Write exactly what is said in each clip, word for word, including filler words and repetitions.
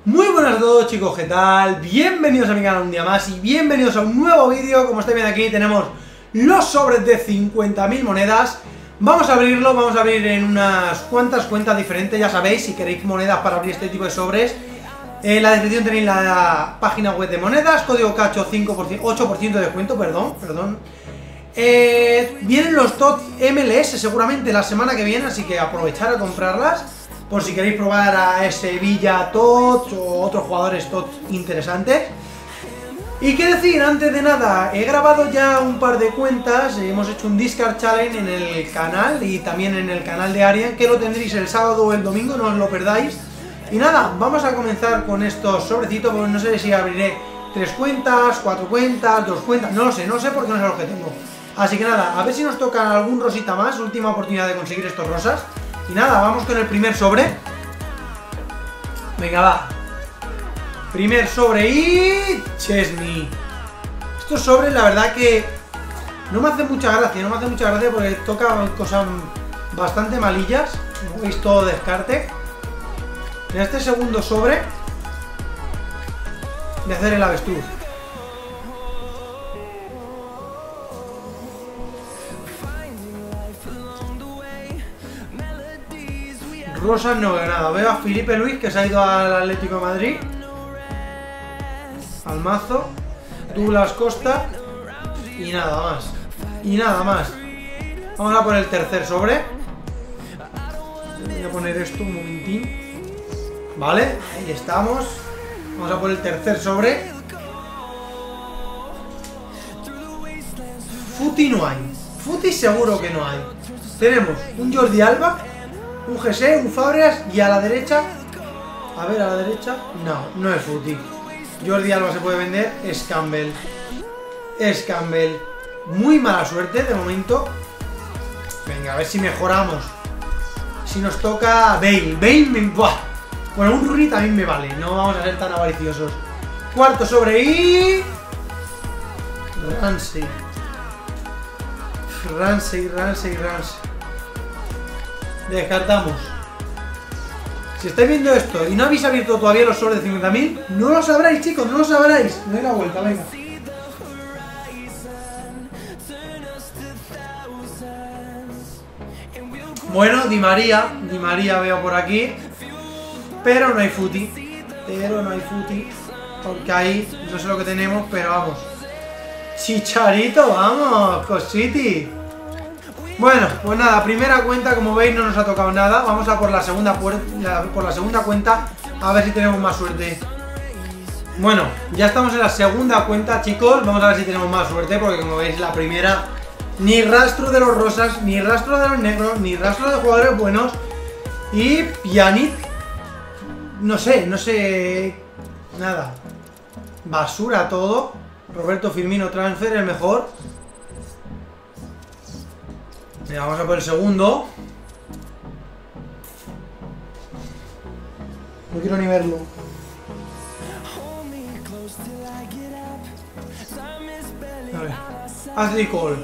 Muy buenas a todos chicos, ¿qué tal? Bienvenidos a mi canal un día más y bienvenidos a un nuevo vídeo. Como estáis viendo aquí tenemos los sobres de cincuenta mil monedas. Vamos a abrirlo, vamos a abrir en unas cuantas cuentas diferentes. Ya sabéis, si queréis monedas para abrir este tipo de sobres, en la descripción tenéis la página web de monedas, código cacho cinco por ciento, ocho por ciento de descuento, perdón, perdón. Eh, vienen los T O T M L S seguramente la semana que viene, así que aprovechar a comprarlas por si queréis probar a ese Villa T O T o otros jugadores T O T interesantes. Y qué decir, antes de nada, he grabado ya un par de cuentas, hemos hecho un Discard Challenge en el canal y también en el canal de Arian, que lo tendréis el sábado o el domingo, no os lo perdáis. Y nada, vamos a comenzar con estos sobrecitos, porque no sé si abriré tres cuentas, cuatro cuentas, dos cuentas, no lo sé, no sé porque no sé lo que tengo. Así que nada, a ver si nos toca algún rosita más, última oportunidad de conseguir estos rosas. Y nada, vamos con el primer sobre. Venga, va. Primer sobre y... Chesney. Estos sobres, la verdad que no me hace mucha gracia, no me hace mucha gracia porque toca cosas bastante malillas. Como veis, todo descarte. En este segundo sobre voy a hacer el avestruz. Rosas no veo nada. Veo a Felipe Luis, que se ha ido al Atlético de Madrid. Al mazo. Douglas Costa. Y nada más. Y nada más. Vamos a por el tercer sobre. Voy a poner esto un momentín. Vale, ahí estamos. Vamos a por el tercer sobre. Futi no hay. Futi seguro que no hay. Tenemos un Jordi Alba, un G C, un Fabregas y a la derecha, a ver, a la derecha, no, no es Futi. Jordi Alba se puede vender, es Campbell. Es Campbell. Muy mala suerte de momento. Venga, a ver si mejoramos. Si nos toca Bale. Bale me... Buah. Bueno, un Rooney también me vale, no vamos a ser tan avariciosos. Cuarto sobre y... Ramsey. Ramsey, Ramsey, Ramsey. Descartamos. Si estáis viendo esto y no habéis abierto todavía los sobres de cincuenta mil, no lo sabréis, chicos, no lo sabréis. Me doy la vuelta, venga. Bueno, Di María, Di María veo por aquí. Pero no hay Futi. Pero no hay Futi. Porque ahí no sé lo que tenemos, pero vamos. Chicharito, vamos, Cositi. Bueno, pues nada, primera cuenta, como veis no nos ha tocado nada. Vamos a por la segunda por la segunda cuenta, a ver si tenemos más suerte. Bueno, ya estamos en la segunda cuenta, chicos. Vamos a ver si tenemos más suerte, porque como veis la primera, ni rastro de los rosas, ni rastro de los negros, ni rastro de jugadores buenos. Y Pjanic, no sé, no sé, nada. Basura todo. Roberto Firmino transfer, el mejor. Venga, vamos a por el segundo. No quiero ni verlo. A ver. Ashley Cole,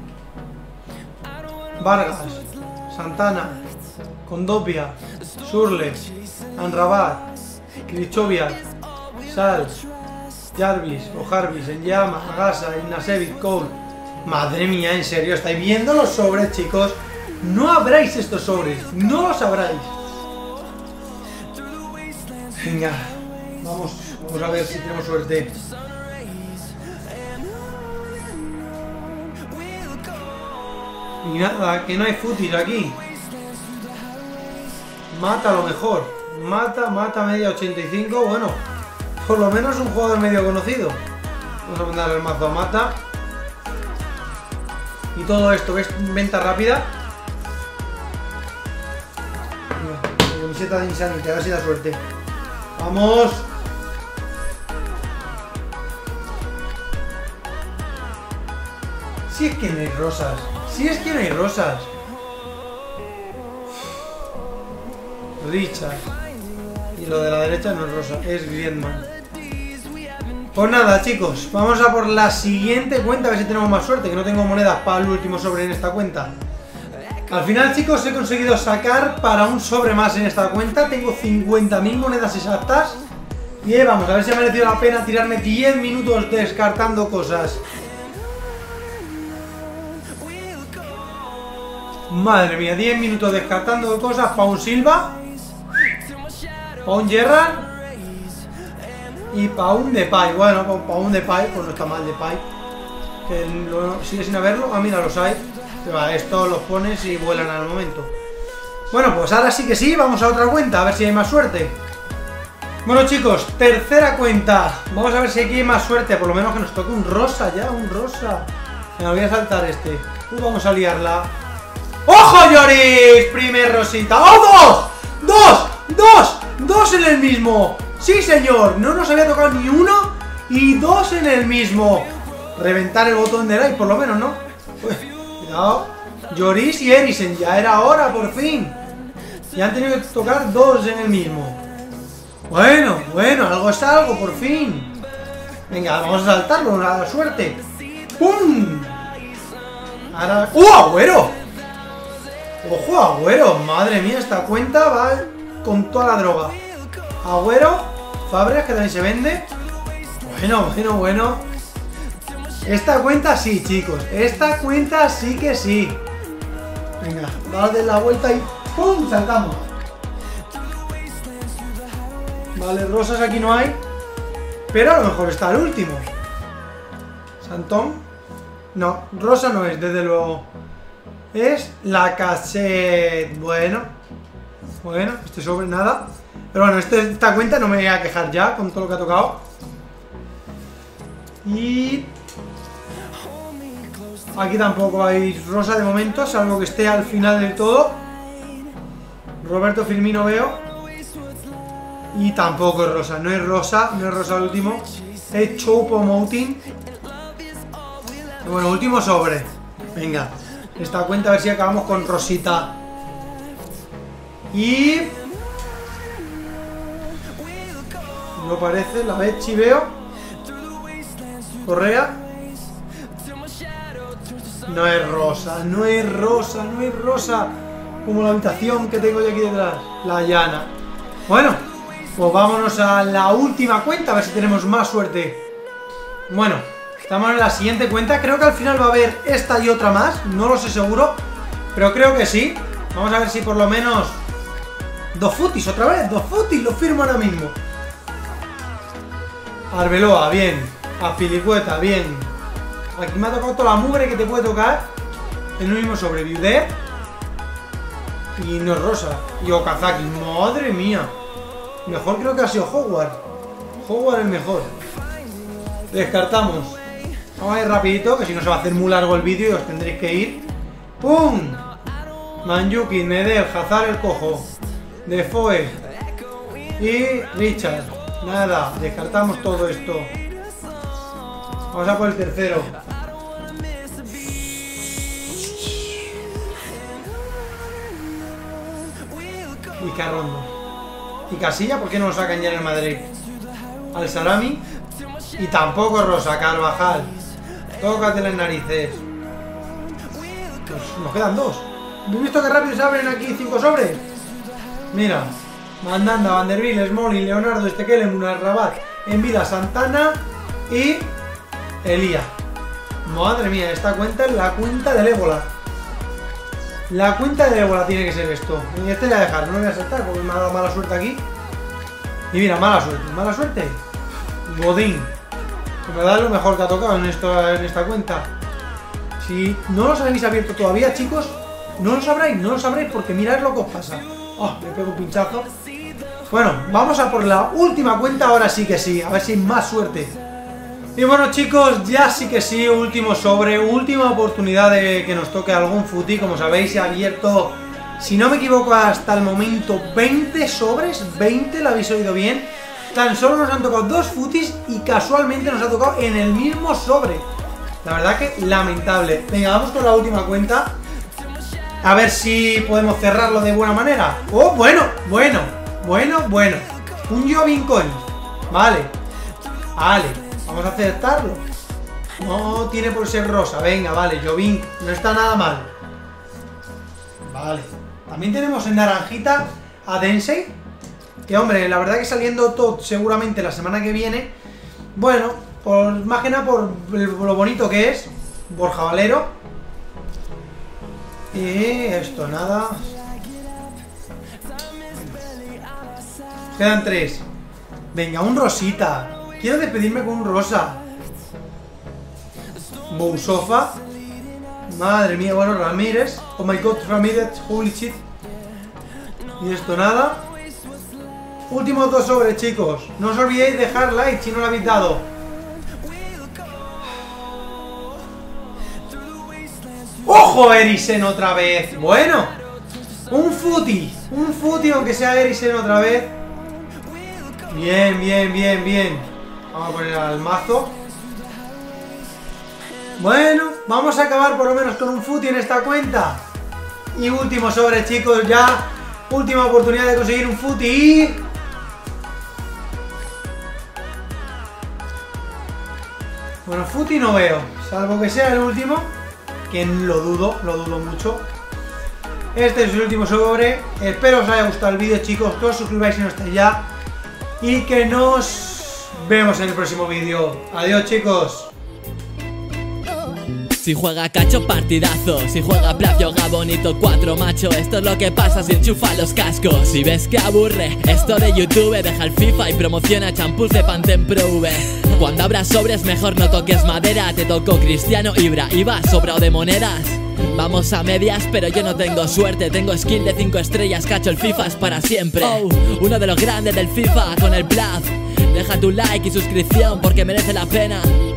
Vargas, Santana, Condopia, Surles, Anrabat, Krichoviak, Sal, Jarvis o Jarvis, Enyama, Agasa, Ignacevic, Cole. Madre mía, en serio, ¿estáis viendo los sobres, chicos? No abráis estos sobres, no los abráis. Venga, vamos, vamos a ver si tenemos suerte. Y nada, que no hay fútil aquí. Mata a lo mejor. Mata, mata media ochenta y cinco. Bueno, por lo menos un jugador medio conocido. Vamos a mandar el mazo a Mata. Y todo esto, ¿ves? Venta rápida. Mira, camiseta de Insanity, a ver si da suerte. ¡Vamos! Si es que no hay rosas. Si es que no hay rosas. Richard. Y lo de la derecha no es rosa, es Griezmann. Pues nada, chicos, vamos a por la siguiente cuenta, a ver si tenemos más suerte, que no tengo monedas para el último sobre en esta cuenta. Al final, chicos, he conseguido sacar para un sobre más en esta cuenta. Tengo cincuenta mil monedas exactas. Y ahí vamos, a ver si ha merecido la pena tirarme diez minutos descartando cosas. Madre mía, diez minutos descartando cosas para un Silva, para un Gerrard y para un Depay. Bueno, para un Depay, pues no está mal Depay, que lo, sigue sin haberlo. Ah, mira, los hay. Esto los pones y vuelan al momento. Bueno, pues ahora sí que sí, vamos a otra cuenta, a ver si hay más suerte. Bueno, chicos, tercera cuenta. Vamos a ver si aquí hay más suerte, por lo menos que nos toque un rosa ya, un rosa. Me voy a saltar este. Uh, vamos a liarla. ¡Ojo, Lloris! Primer rosita. ¡Oh, dos! ¡Dos! ¡Dos! ¡Dos en el mismo! ¡Sí, señor! No nos había tocado ni uno y dos en el mismo. Reventar el botón de like, por lo menos, ¿no? Pues, cuidado. Lloris y Eriksen. Ya era hora, por fin. Ya han tenido que tocar dos en el mismo. Bueno, bueno, algo es algo, por fin. Venga, vamos a saltarlo, a la suerte. ¡Pum! Ahora... ¡Uh, Agüero! ¡Ojo, Agüero! Madre mía, esta cuenta va con toda la droga. Agüero, Fabregas, que también se vende. Bueno, bueno, bueno. Esta cuenta sí, chicos. Esta cuenta sí que sí. Venga, dale la vuelta y ¡pum! Saltamos. Vale, rosas aquí no hay. Pero a lo mejor está el último. Santón. No, rosa no es, desde luego. Es la cassette. Bueno. Bueno, este sobre nada. Pero bueno, este, esta cuenta no me voy a quejar ya con todo lo que ha tocado. Y... aquí tampoco hay rosa de momento, salvo que esté al final del todo. Roberto Firmino veo. Y tampoco es rosa, no es rosa, no es rosa el último. Es Choupo-Moting. Bueno, último sobre. Venga, esta cuenta a ver si acabamos con rosita. Y... no parece, la Becci veo. Correa. No es rosa, no es rosa, no es rosa. Como la habitación que tengo yo aquí detrás. La llana. Bueno, pues vámonos a la última cuenta, a ver si tenemos más suerte. Bueno, estamos en la siguiente cuenta. Creo que al final va a haber esta y otra más. No lo sé seguro, pero creo que sí. Vamos a ver si por lo menos... dos futis, otra vez, dos futis, lo firmo ahora mismo. Arbeloa, bien. Azpilicueta, bien. Aquí me ha tocado toda la mugre que te puede tocar en un mismo sobre. Viuder. Y no es rosa. Y Okazaki, madre mía. Mejor creo que ha sido Howard. Howard es mejor. Descartamos. Vamos a ir rapidito, que si no se va a hacer muy largo el vídeo y os tendréis que ir. ¡Pum! Manjukic, Medel, Hazard el cojo, Defoe y Richard. Nada, descartamos todo esto. Vamos a por el tercero. Y Carrondo. Y Casilla, ¿por qué no lo sacan ya en el Madrid? Al Sarami. Y tampoco Rosa, Carvajal. Tócate las narices. Pues nos quedan dos. ¿Has visto que rápido se abren aquí cinco sobres? Mira. Mandanda, Vanderbilt, Smalling, Leonardo, Estekele, Munarrabat, Envida, Santana y Elía. Madre mía, esta cuenta es la cuenta del ébola. La cuenta del ébola tiene que ser esto. Y este voy a dejar, no lo voy a saltar porque me ha dado mala suerte aquí. Y mira, mala suerte, mala suerte. Godín. Que me da lo mejor que ha tocado en, esto, en esta cuenta. Si no los habéis abierto todavía, chicos, no lo sabréis, no lo sabréis porque mirad lo que os pasa. Oh, me pego un pinchazo. Bueno, vamos a por la última cuenta, ahora sí que sí, a ver si hay más suerte. Y bueno, chicos, ya sí que sí, último sobre, última oportunidad de que nos toque algún footy. Como sabéis, se ha abierto, si no me equivoco, hasta el momento veinte sobres, veinte, lo habéis oído bien. Tan solo nos han tocado dos footies y casualmente nos ha tocado en el mismo sobre. La verdad que lamentable. Venga, vamos con la última cuenta. A ver si podemos cerrarlo de buena manera. Oh, bueno, bueno, bueno, bueno. Un Jovin Coin. Vale. Vale, vamos a aceptarlo. No tiene por ser rosa. Venga, vale, Jovin. No está nada mal. Vale. También tenemos en naranjita a Densei. Que hombre, la verdad que saliendo Todd seguramente la semana que viene. Bueno, por, más que nada por lo bonito que es. Borja Valero. Y esto nada. Quedan tres. Venga, un rosita. Quiero despedirme con un rosa. Bousofa. Madre mía, bueno, Ramírez. Oh my god, Ramírez, holy shit. Y esto nada. Últimos dos sobres, chicos. No os olvidéis de dejar like si no lo habéis dado. ¡Ojo, Eriksen otra vez! Bueno, un futi. Un futi, aunque sea Eriksen otra vez. Bien, bien, bien, bien. Vamos a poner al mazo. Bueno, vamos a acabar por lo menos con un futi en esta cuenta. Y último sobre, chicos, ya. Última oportunidad de conseguir un futi y... Bueno, futi no veo, salvo que sea el último, que lo dudo, lo dudo mucho. Este es el último sobre. Espero os haya gustado el vídeo, chicos, que os suscribáis si no estáis ya. Y que nos vemos en el próximo vídeo. Adiós, chicos. Si juega cacho, partidazo. Si juega Plaf, yoga bonito, cuatro macho. Esto es lo que pasa si enchufa los cascos. Si ves que aburre esto de YouTube, deja el FIFA y promociona champús de Pantene Pro V. Cuando abras sobres mejor no toques madera. Te tocó Cristiano, Ibra, Iba, sobrado de monedas. Vamos a medias, pero yo no tengo suerte. Tengo skin de cinco estrellas, cacho, el FIFA es para siempre. Oh, uno de los grandes del FIFA con el Plaf. Deja tu like y suscripción porque merece la pena.